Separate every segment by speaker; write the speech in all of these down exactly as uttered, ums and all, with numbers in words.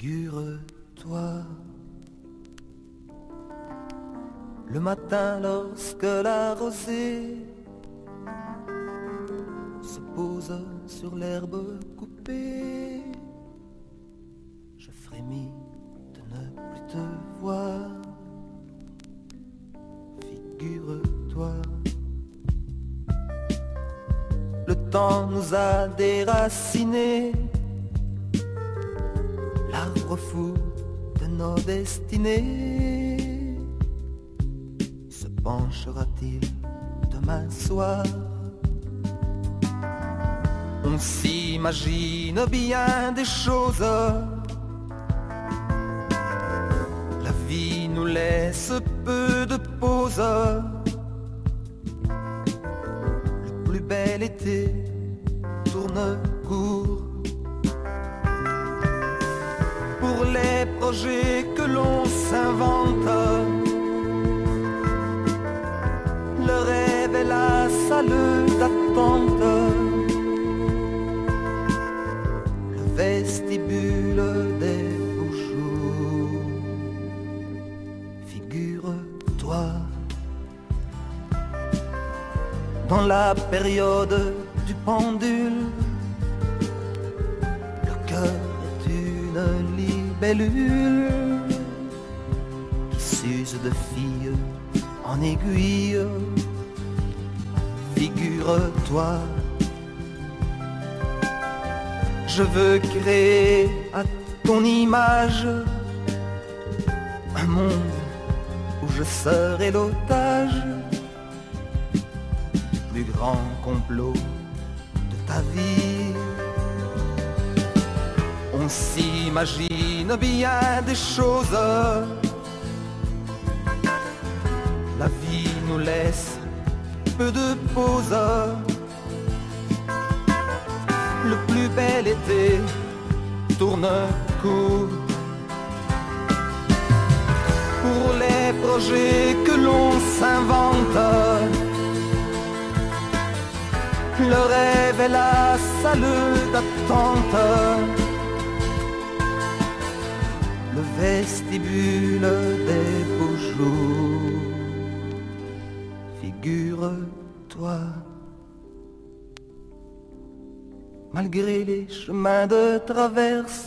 Speaker 1: Figure-toi, le matin lorsque la rosée se pose sur l'herbe coupée, je frémis de ne plus te voir. Figure-toi, le temps nous a déracinés, l'arbre fou de nos destinées. Se penchera-t-il demain soir? On s'imagine bien des choses, la vie nous laisse peu de pause. Le plus bel été tourne court pour les projets que l'on s'invente. Le rêve est la salle d'attente, le vestibule des beaux jours. Figure-toi, dans la période du pendule, le cœur est une libellule qui s'use de fille en aiguille. Figure-toi, je veux créer à ton image un monde où je serai l'otage du plus grand complot de ta vie. On s'imagine bien des choses, la vie nous laisse peu de pause. Le plus bel été tourne court pour les projets que l'on s'invente. Le rêve est la salle d'attente, le vestibule des beaux jours. Figure-toi, malgré les chemins de traverse,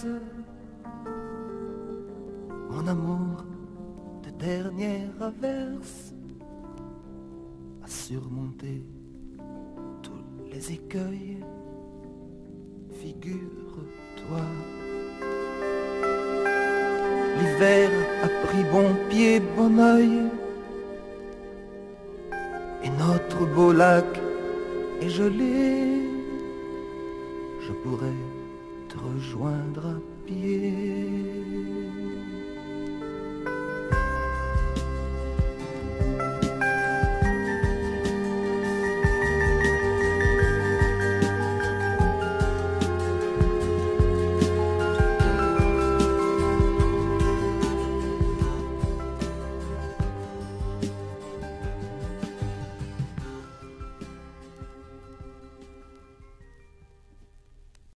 Speaker 1: mon amour de dernière averse a surmonté tous les écueils. Figure-toi, l'hiver a pris bon pied, bon oeil, et notre beau lac est gelé. Je pourrais te rejoindre à pied.